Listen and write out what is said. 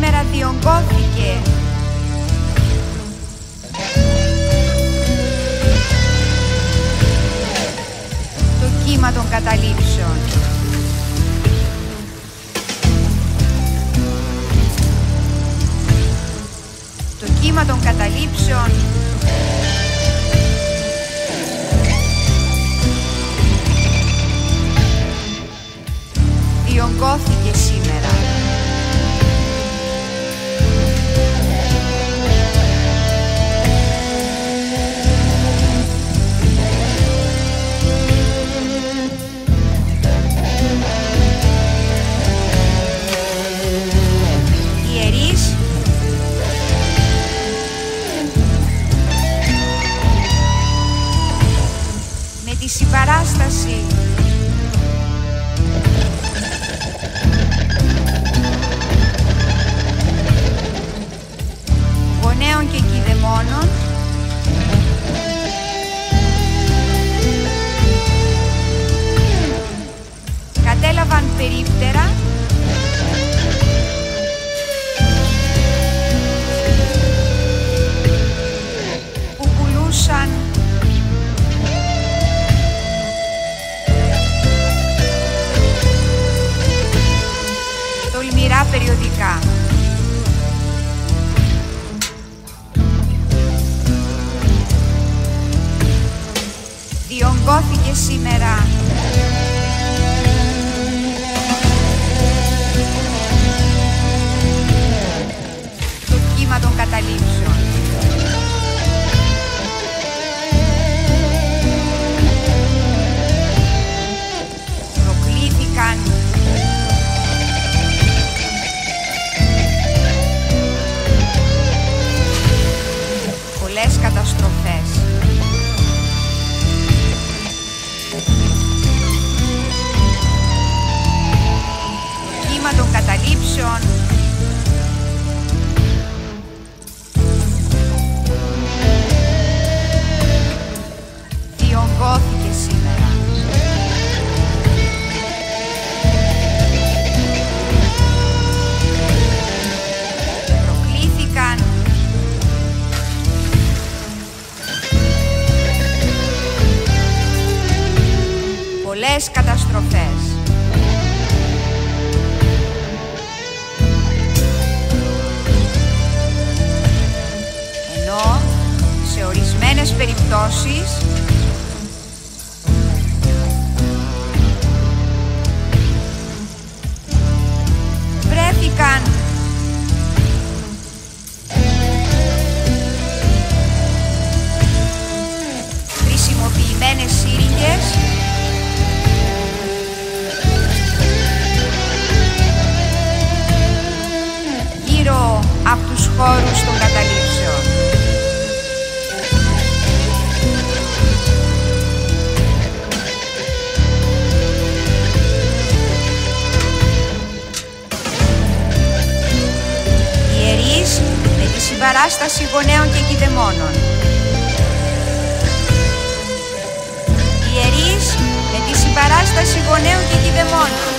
σήμερα διονγκώθηκε το κύμα των καταλήψεων. Το κύμα των καταλήψεων διονγκώθηκε σήμερα. Ιερείς με τη συμπαράσταση γονέων και κηδεμόνων κατέλαβαν περίπτερα που πουλούσαν τολμηρά περιοδικά. Διονγκώθηκε σήμερα το κύμα των καταλήψεων. Προκλήθηκαν πολλές καταστροφές. Το κύμα των καταλήψεων διονγκώθηκε σήμερα. Προκλήθηκαν πολλές καταστροφές. Ενώ σε ορισμένες περιπτώσεις βρέθηκαν χρησιμοποιημένες σύριγγες γύρω από τους χώρους των καταλήψεων. Ιερείς με τη συμπαράσταση γονέων και κηδεμόνων. Ιερείς με τη συμπαράσταση γονέων και κηδεμόνων.